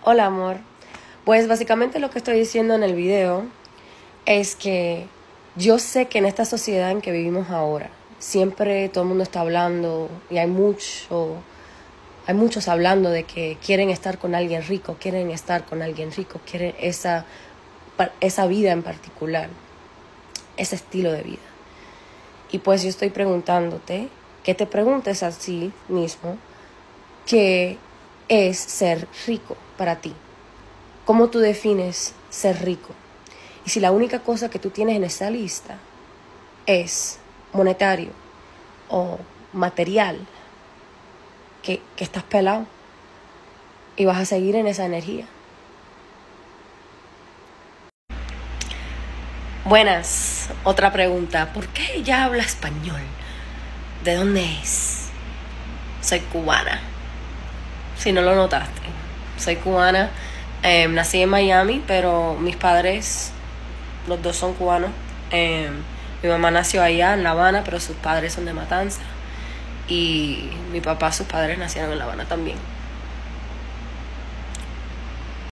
Hola amor, pues básicamente lo que estoy diciendo en el video es que yo sé que en esta sociedad en que vivimos ahora, siempre todo el mundo está hablando y hay muchos hablando de que quieren estar con alguien rico, quieren esa vida en particular, ese estilo de vida. Y pues yo estoy preguntándote, que te preguntes a ti mismo, ¿qué es ser rico para ti? ¿Cómo tú defines ser rico? Y si la única cosa que tú tienes en esa lista es monetario o material, que estás pelado y vas a seguir en esa energía. Buenas, otra pregunta. ¿Por qué ella habla español? ¿De dónde es? Soy cubana. Si no lo notaste, soy cubana. Nací en Miami, pero mis padres, los dos son cubanos. Mi mamá nació allá en La Habana, pero sus padres son de Matanza. Y mi papá, sus padres nacieron en La Habana también.